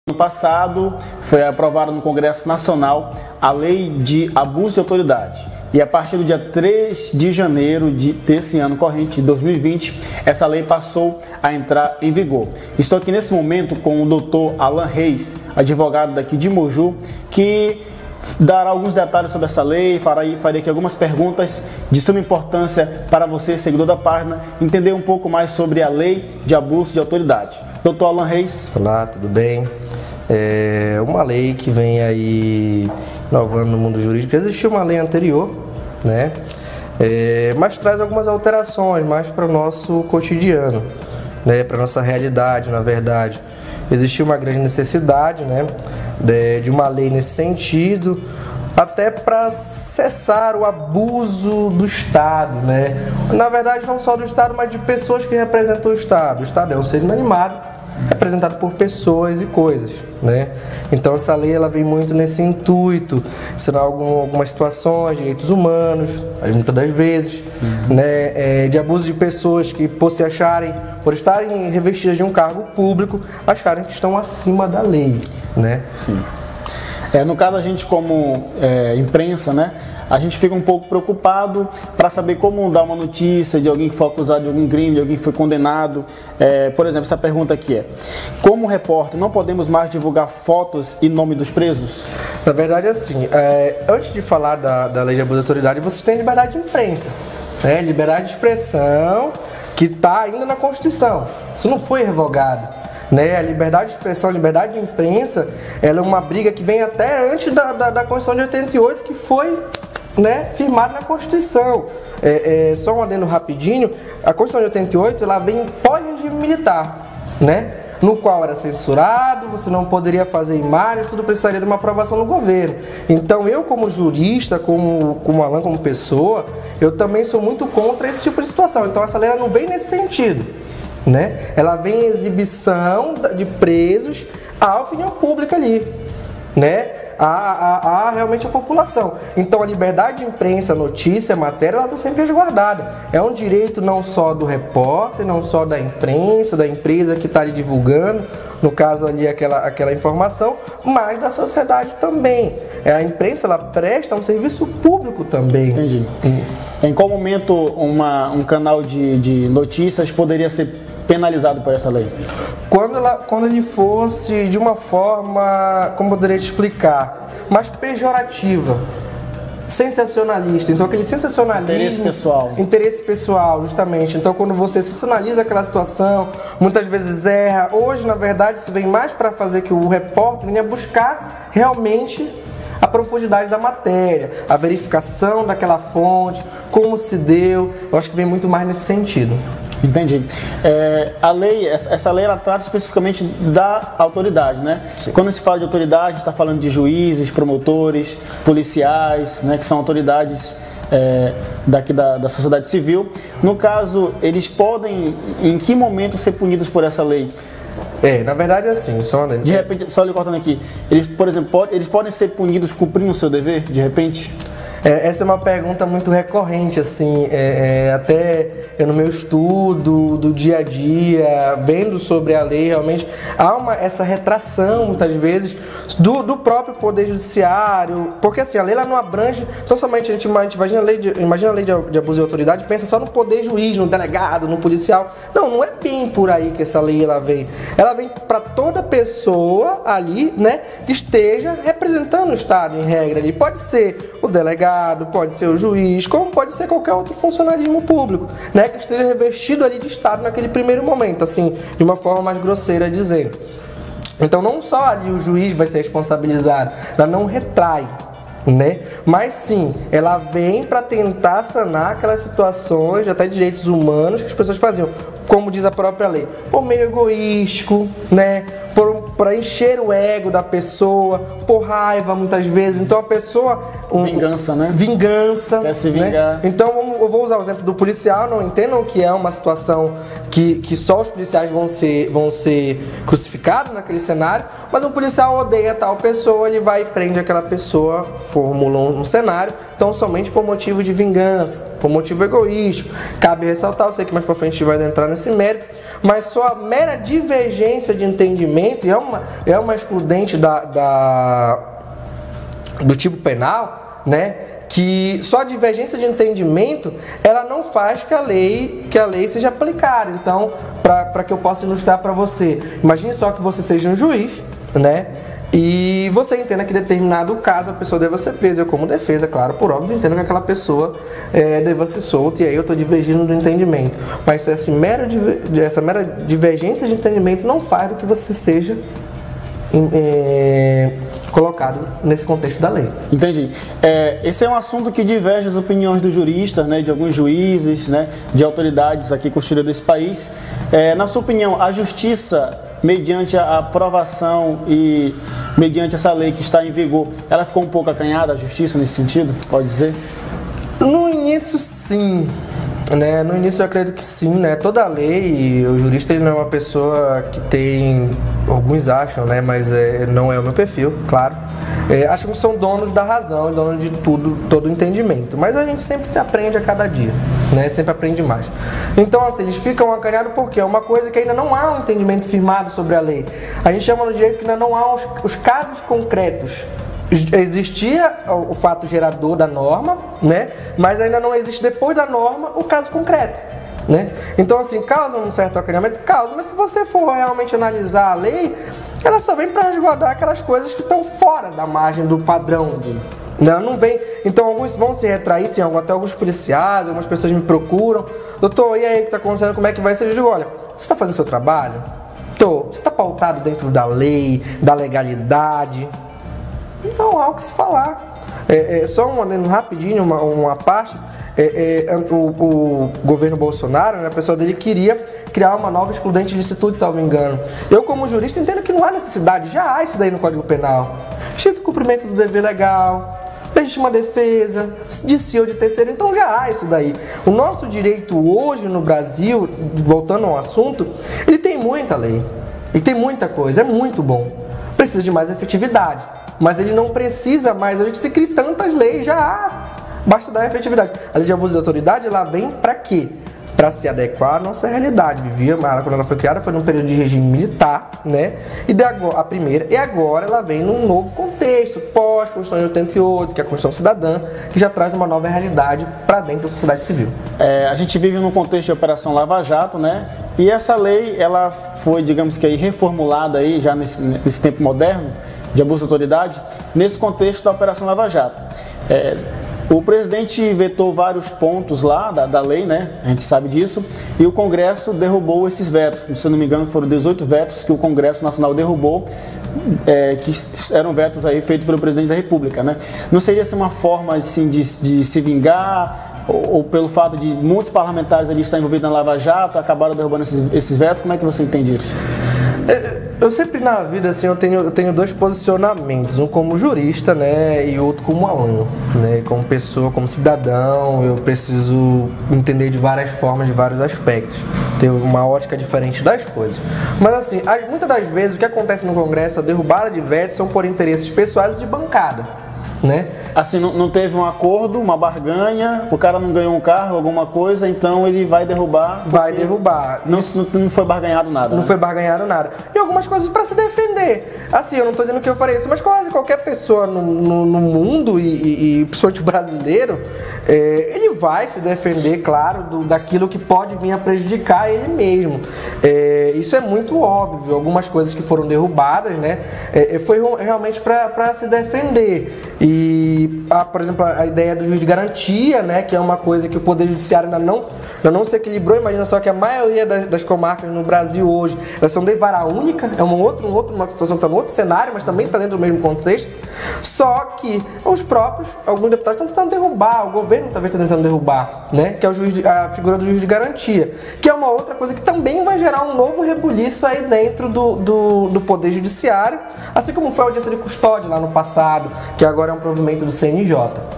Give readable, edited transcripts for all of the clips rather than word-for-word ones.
No passado, foi aprovada no Congresso Nacional a Lei de Abuso de Autoridade. E a partir do dia 3 de janeiro desse ano corrente, de 2020, essa lei passou a entrar em vigor. Estou aqui nesse momento com o Dr. Alan Reis, advogado daqui de Moju, que dará alguns detalhes sobre essa lei, farei aqui algumas perguntas de suma importância para você, seguidor da página, entender um pouco mais sobre a Lei de Abuso de Autoridade. Dr. Alan Reis. Olá, tudo bem? É uma lei que vem aí inovando no mundo jurídico. Existiu uma lei anterior, né? Mas traz algumas alterações mais para o nosso cotidiano, né? Para a nossa realidade, na verdade. Existiu uma grande necessidade, né? De uma lei nesse sentido, até para cessar o abuso do Estado, né? Na verdade, não só do Estado, mas de pessoas que representam o Estado. O Estado é um ser inanimado, representado por pessoas e coisas, né? Então essa lei ela vem muito nesse intuito, ensinar algumas situações, direitos humanos, muitas das vezes, né? De abuso de pessoas que por estarem revestidas de um cargo público, acharem que estão acima da lei, né? Sim. No caso, a gente como imprensa, né, a gente fica um pouco preocupado para saber como dar uma notícia de alguém que foi acusado de algum crime, de alguém que foi condenado. Por exemplo, essa pergunta aqui é: como repórter, não podemos mais divulgar fotos e nome dos presos? Na verdade, assim, antes de falar da lei de abuso de autoridade, você tem liberdade de imprensa, né? Liberdade de expressão, que está ainda na Constituição. Isso não foi revogado. Né? A liberdade de expressão, a liberdade de imprensa, ela é uma briga que vem até antes da Constituição de 88, que foi, né, firmada na Constituição. Só um adendo rapidinho, a Constituição de 88 ela vem em pós-regime militar, né? No qual era censurado, você não poderia fazer imagens, tudo precisaria de uma aprovação do governo. Então eu como jurista, como Alan, como pessoa, eu também sou muito contra esse tipo de situação. Então essa lei ela não vem nesse sentido, né? Ela vem em exibição de presos à opinião pública ali, né? Realmente a população. Então a liberdade de imprensa, notícia, matéria, ela está sempre resguardada. É um direito não só do repórter, não só da imprensa, da empresa que está ali divulgando, no caso ali aquela informação, mas da sociedade também. A imprensa ela presta um serviço público também. Entendi. Em qual momento um canal de notícias poderia ser penalizado por essa lei? Quando ele fosse de uma forma, como eu poderia te explicar, mais pejorativa, sensacionalista. Então aquele sensacionalismo, interesse pessoal, justamente. Então quando você sensacionaliza aquela situação, muitas vezes erra. Hoje, na verdade, isso vem mais para fazer que o repórter venha buscar realmente a profundidade da matéria, a verificação daquela fonte, como se deu. Eu acho que vem muito mais nesse sentido. Entendi. Essa lei ela trata especificamente da autoridade, né? Sim. Quando se fala de autoridade, a gente está falando de juízes, promotores, policiais, né? Que são autoridades daqui da sociedade civil. No caso, eles podem, em que momento, ser punidos por essa lei? Na verdade é assim, de repente, só lhe cortando aqui, eles, por exemplo, eles podem ser punidos cumprindo o seu dever, de repente? Essa é uma pergunta muito recorrente, assim, até eu no meu estudo do dia a dia, vendo sobre a lei, realmente há essa retração, muitas vezes, do próprio Poder Judiciário, porque assim, a lei ela não abrange, então somente a gente imagina a lei de abuso de autoridade, pensa só no poder juiz, no delegado, no policial. Não é bem por aí que essa lei ela vem para toda pessoa ali, né, que esteja representando o Estado em regra ali, pode ser o delegado, pode ser o juiz, como pode ser qualquer outro funcionalismo público, né, que esteja revestido ali de Estado naquele primeiro momento, assim, de uma forma mais grosseira dizendo. Então não só ali o juiz vai ser responsabilizado, ela não retrai, né? Mas sim, ela vem para tentar sanar aquelas situações até de direitos humanos que as pessoas faziam, como diz a própria lei, por meio egoístico, né? Para encher o ego da pessoa, por raiva muitas vezes. Então a pessoa... Vingança, né? Vingança. Quer se vingar. Né? Então eu vou usar o exemplo do policial, não entendam que é uma situação que só os policiais vão ser crucificados naquele cenário, mas o policial odeia tal pessoa, ele vai e prende aquela pessoa, formula um cenário, então somente por motivo de vingança, por motivo egoísta. Cabe ressaltar, eu sei que mais pra frente a gente vai entrar nesse mérito, mas só a mera divergência de entendimento, e é uma excludente do tipo penal, né? Que só a divergência de entendimento, ela não faz que a lei seja aplicada. Então, para que eu possa ilustrar para você, imagine só que você seja um juiz, né? E você entenda que em determinado caso a pessoa deva ser presa. Eu, como defesa, claro, por óbvio, entendo que aquela pessoa deva ser solta, e aí eu estou divergindo do entendimento. Mas essa mera divergência de entendimento não faz do que você seja colocado nesse contexto da lei. Entendi. Esse é um assunto que diverge as opiniões dos juristas, né, de alguns juízes, né, de autoridades aqui constituídas desse país. Na sua opinião, a justiça, mediante a aprovação e mediante essa lei que está em vigor, ela ficou um pouco acanhada, a justiça, nesse sentido? Pode dizer? No início, sim. Né? No início eu acredito que sim, né? Toda lei, o jurista ele não é uma pessoa que tem, alguns acham, né? Mas não é o meu perfil, claro. Acham que são donos da razão e donos de tudo, todo o entendimento. Mas a gente sempre aprende a cada dia, né? Sempre aprende mais. Então, assim, eles ficam acanhados porque é uma coisa que ainda não há um entendimento firmado sobre a lei. A gente chama no direito que ainda não há os casos concretos. Existia o fato gerador da norma, né? Mas ainda não existe depois da norma o caso concreto, né? Então, assim, causa um certo acanhamento? Causa, mas se você for realmente analisar a lei, ela só vem para resguardar aquelas coisas que estão fora da margem do padrão. Não vem. Então, alguns vão se retrair, sim, até alguns policiais, algumas pessoas me procuram. Doutor, e aí, o que está acontecendo? Como é que vai ser? Eu digo, olha, você está fazendo seu trabalho? Você está pautado dentro da lei, da legalidade? Não há o que se falar. Só um adendo rapidinho, uma parte. O governo Bolsonaro, né, a pessoa dele queria criar uma nova excludente de licitude, salvo engano. Eu, como jurista, entendo que não há necessidade, já há isso daí no Código Penal. Estrito cumprimento do dever legal, legítima defesa, de si ou de terceiro, então já há isso daí. O nosso direito hoje no Brasil, voltando ao assunto, ele tem muita lei, ele tem muita coisa, é muito bom. Precisa de mais efetividade. Mas ele não precisa mais, a gente se cria tantas leis, basta dar efetividade. A lei de abuso de autoridade, ela vem para quê? Para se adequar à nossa realidade. Quando ela foi criada, foi num período de regime militar, né? A primeira, e agora ela vem num novo contexto, pós-Constituição de 88, que é a Constituição Cidadã, que já traz uma nova realidade para dentro da sociedade civil. A gente vive num contexto de Operação Lava Jato, né? E essa lei, ela foi, digamos que aí, reformulada aí, já nesse tempo moderno, de abuso de autoridade, nesse contexto da Operação Lava Jato. O presidente vetou vários pontos lá da lei, né? A gente sabe disso, e o Congresso derrubou esses vetos. Se eu não me engano, foram 18 vetos que o Congresso Nacional derrubou, que eram vetos aí feitos pelo presidente da República, né? Não seria assim, uma forma assim, de se vingar, ou pelo fato de muitos parlamentares ali estarem envolvidos na Lava Jato, acabaram derrubando esses vetos? Como é que você entende isso? Eu sempre na vida, assim, eu tenho dois posicionamentos, um como jurista, né, e outro como aluno, né, como pessoa, como cidadão. Eu preciso entender de várias formas, de vários aspectos, ter uma ótica diferente das coisas. Mas assim, muitas das vezes o que acontece no Congresso, a derrubada de vetos são por interesses pessoais de bancada, né? Assim, não teve um acordo, uma barganha, o cara não ganhou um cargo, alguma coisa, então ele vai derrubar. Vai derrubar. Não foi barganhado nada. Não foi barganhado nada. E algumas coisas para se defender. Assim, eu não estou dizendo que eu farei isso, mas quase qualquer pessoa no mundo, e principalmente brasileiro, ele vai se defender, claro, daquilo que pode vir a prejudicar ele mesmo. Isso é muito óbvio. Algumas coisas que foram derrubadas, né, foi realmente para se defender. E, por exemplo, a ideia do juiz de garantia, né, que é uma coisa que o Poder Judiciário ainda não se equilibrou. Imagina só que a maioria das comarcas no Brasil hoje, elas são de vara única, é uma situação que está no outro cenário, mas também está dentro do mesmo contexto. Só que alguns deputados estão tentando derrubar, o governo talvez está tentando derrubar, né, que é a figura do juiz de garantia, que é uma outra coisa que também vai gerar um novo rebuliço aí dentro do Poder Judiciário, assim como foi a audiência de custódia lá no passado, que agora é um provimento do CNJ.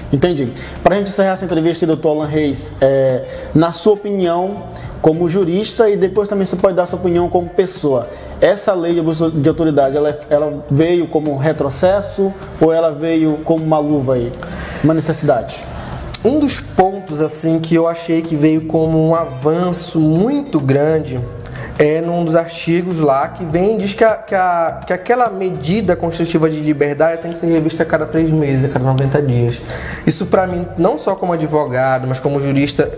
Entendi. Para a gente encerrar essa entrevista, doutor Alan Reis, na sua opinião, como jurista, e depois também você pode dar sua opinião como pessoa, essa lei de abuso de autoridade, ela veio como um retrocesso ou ela veio como uma luva aí, uma necessidade? Um dos pontos assim que eu achei que veio como um avanço muito grande num dos artigos lá que diz que aquela medida constitutiva de liberdade tem que ser revista a cada 3 meses, a cada 90 dias. Isso para mim, não só como advogado, mas como jurista,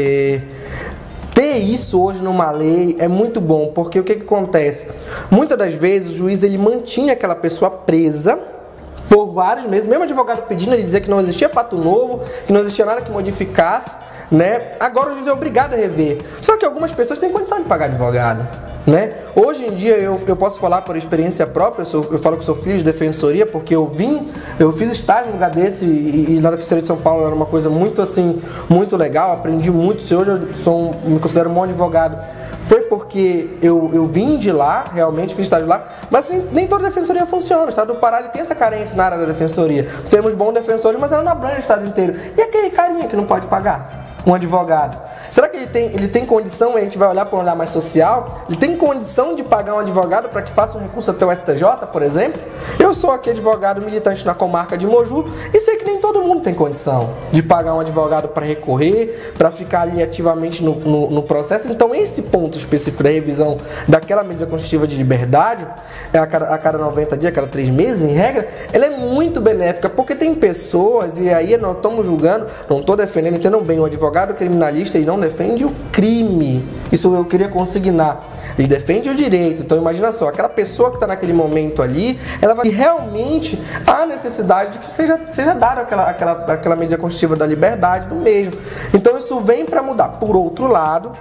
ter isso hoje numa lei é muito bom, porque o que acontece? Muitas das vezes o juiz ele mantinha aquela pessoa presa por vários meses, mesmo o advogado pedindo, ele dizia que não existia fato novo, que não existia nada que modificasse, né? Agora o juiz é obrigado a rever. Só que algumas pessoas têm condição de pagar advogado, né? Hoje em dia eu posso falar por experiência própria, eu falo que sou filho de defensoria, porque eu fiz estágio num lugar desse e na Defensoria de São Paulo era uma coisa muito assim, muito legal, aprendi muito. Se hoje eu me considero um bom advogado, foi porque eu vim de lá, realmente fiz estágio lá, mas nem toda defensoria funciona. O Estado do Pará ele tem essa carência na área da defensoria. Temos bons defensores, mas ela não abrange o Estado inteiro. E aquele carinha que não pode pagar? Um advogado. Será que ele tem condição, a gente vai olhar para um olhar mais social, ele tem condição de pagar um advogado para que faça um recurso até o STJ, por exemplo? Eu sou aqui advogado militante na comarca de Moju e sei que nem todo mundo tem condição de pagar um advogado para recorrer, para ficar ali ativamente no processo. Então esse ponto específico da revisão daquela medida constitutiva de liberdade, a cada 90 dias, a cada 3 meses, em regra, ela é muito benéfica, porque tem pessoas, e aí nós estamos julgando, não estou defendendo, entendam bem, o advogado criminalista ele não defende o crime, isso eu queria consignar, ele defende o direito. Então imagina só, aquela pessoa que está naquele momento ali, ela vai realmente há necessidade de que seja dada aquela medida constitutiva da liberdade do mesmo. Então isso vem para mudar. Por outro lado,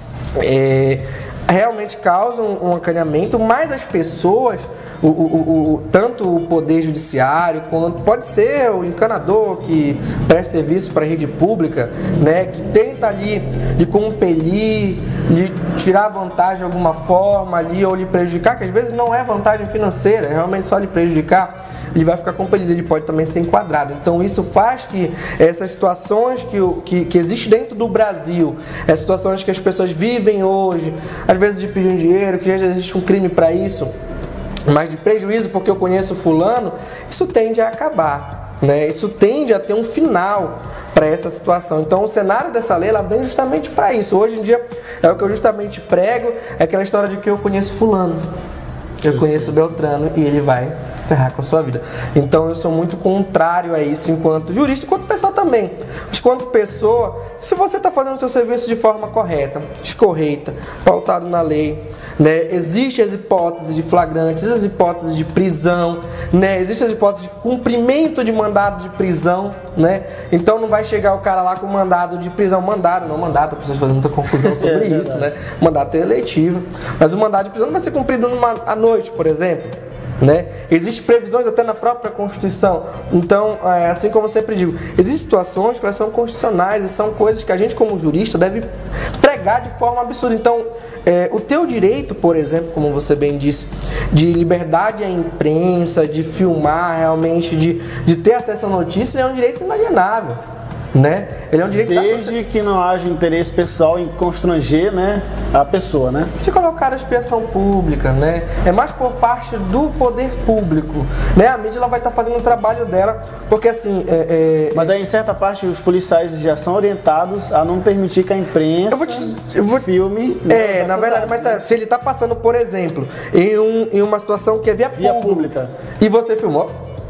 realmente causa um acanhamento, mas as pessoas, tanto o poder judiciário, quanto pode ser o encanador que presta serviço para a rede pública, né, que tenta ali de compelir, de tirar vantagem de alguma forma ali, ou lhe prejudicar, que às vezes não é vantagem financeira, é realmente só lhe prejudicar, ele vai ficar compelido, ele pode também ser enquadrado. Então isso faz que essas situações que existem dentro do Brasil, as situações que as pessoas vivem hoje, às vezes de pedir um dinheiro, que já existe um crime para isso, mas de prejuízo porque eu conheço fulano, isso tende a acabar, né? Isso tende a ter um final para essa situação. Então o cenário dessa lei ela vem justamente para isso. Hoje em dia é o que eu justamente prego, é aquela história de que eu conheço fulano, eu conheço Beltrano e ele vai ferrar com a sua vida. Então eu sou muito contrário a isso enquanto jurista, enquanto pessoa também. Mas enquanto pessoa, se você está fazendo o seu serviço de forma correta, escorreita, pautado na lei, né? Existem as hipóteses de flagrantes, as hipóteses de prisão, né? Existem as hipóteses de cumprimento de mandado de prisão, né? Então não vai chegar o cara lá com mandado de prisão, mandado, as pessoas fazem muita confusão sobre isso, né? Mandato é eletivo, mas o mandado de prisão não vai ser cumprido à noite, por exemplo. Né? Existem previsões até na própria Constituição. Então, assim como eu sempre digo, existem situações que elas são constitucionais e são coisas que a gente como jurista deve pregar de forma absurda. Então, o teu direito, por exemplo, como você bem disse, de liberdade à imprensa, de filmar realmente, de ter acesso à notícia, é um direito inalienável. Né? Ele é um direito desde que não haja interesse pessoal em constranger, né, a pessoa, né? Se colocar a expiação pública, né? É mais por parte do poder público, né? A mídia ela vai estar fazendo o trabalho dela, porque assim... Mas aí em certa parte os policiais já são orientados a não permitir que a imprensa filme... na verdade, mas se ele está passando, por exemplo, em uma situação que é via pública e você filmou...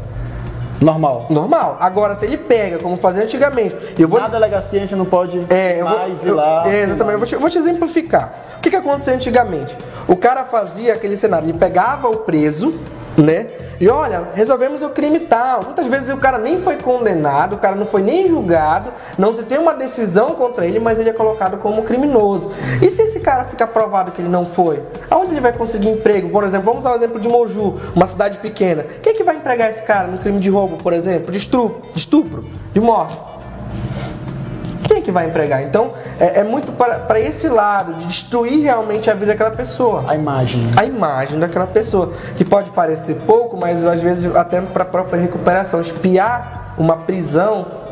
Normal. Agora, se ele pega, como fazia antigamente... Na delegacia a gente não pode mais ir lá... Exatamente, eu vou te exemplificar. O que acontecia antigamente? O cara fazia aquele cenário, ele pegava o preso, né? E olha, resolvemos o crime tal. Muitas vezes o cara nem foi condenado, o cara não foi nem julgado, não se tem uma decisão contra ele, mas ele é colocado como criminoso. E se esse cara ficar provado que ele não foi? Aonde ele vai conseguir emprego? Por exemplo, vamos ao exemplo de Moju, uma cidade pequena. Quem é que vai empregar esse cara no crime de roubo, por exemplo? De estupro, de morte? Quem é que vai empregar? Então, é muito para esse lado, de destruir realmente a vida daquela pessoa. A imagem daquela pessoa, que pode parecer pouco, mas às vezes até para a própria recuperação. Espiar uma prisão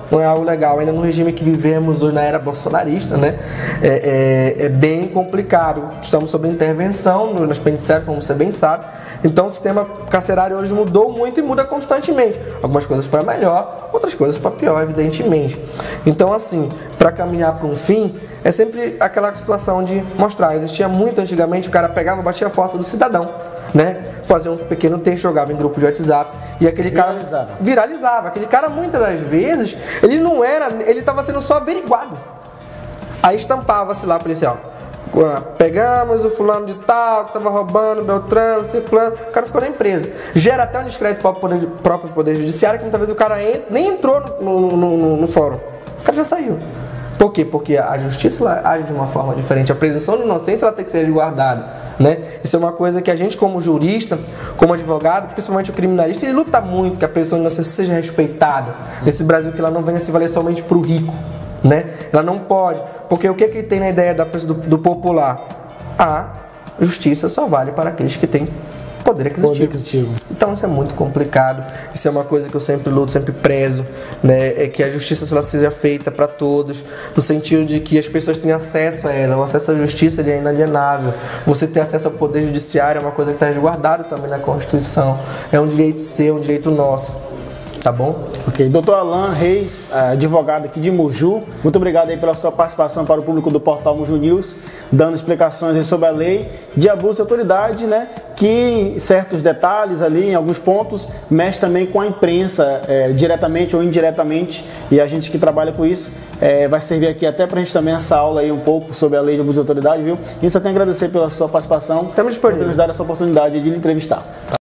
não é algo legal. Ainda no regime que vivemos hoje, na era bolsonarista, né? É bem complicado. Estamos sob intervenção nas penitenciárias, como você bem sabe. Então o sistema carcerário hoje mudou muito e muda constantemente. Algumas coisas para melhor, outras coisas para pior, evidentemente. Então, assim, para caminhar para um fim, é sempre aquela situação de mostrar. Existia muito antigamente, o cara pegava, batia a foto do cidadão, né? Fazia um pequeno texto, jogava em grupo de WhatsApp e aquele cara viralizava. Aquele cara, muitas das vezes, ele estava sendo só averiguado. Aí estampava-se lá, policial. Pegamos o fulano de tal, que estava roubando, Beltrano, Ciclano, o cara ficou na empresa. Gera até um descrédito para o próprio Poder Judiciário, que muitas vezes o cara nem entrou no fórum. O cara já saiu. Por quê? Porque a justiça ela age de uma forma diferente. A presunção de inocência ela tem que ser resguardada, né? Isso é uma coisa que a gente, como jurista, como advogado, principalmente o criminalista, ele luta muito que a presunção de inocência seja respeitada. Nesse Brasil que ela não venha se valer somente para o rico, né? Ela não pode, porque o que tem na ideia do popular? A justiça só vale para aqueles que têm poder aquisitivo. Então isso é muito complicado. Isso é uma coisa que eu sempre luto, sempre prezo, né? É que a justiça ela seja feita para todos, no sentido de que as pessoas tenham acesso a ela. O acesso à justiça ele é inalienável. Você ter acesso ao poder judiciário é uma coisa que está resguardada também na Constituição. É um direito seu, um direito nosso. Tá bom? Ok. Dr. Alan Reis, advogado aqui de Moju, muito obrigado aí pela sua participação para o público do portal Moju News, dando explicações aí sobre a lei de abuso de autoridade, né? Que em certos detalhes ali, em alguns pontos, mexe também com a imprensa, diretamente ou indiretamente, e a gente que trabalha com isso vai servir aqui até para a gente também essa aula aí um pouco sobre a lei de abuso de autoridade, viu? E só tenho a agradecer pela sua participação. Estamos disponíveis. Por nos dar essa oportunidade de lhe entrevistar.